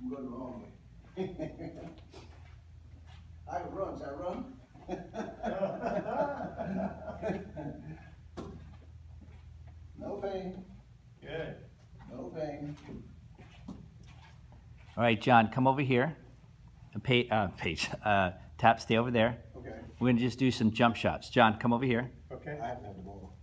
I'm going the wrong way. I can run. Should I run? No pain. Good. No pain. All right, John, come over here. Tap, stay over there. Okay. We're gonna just do some jump shots. John, come over here. Okay. I haven't had the ball.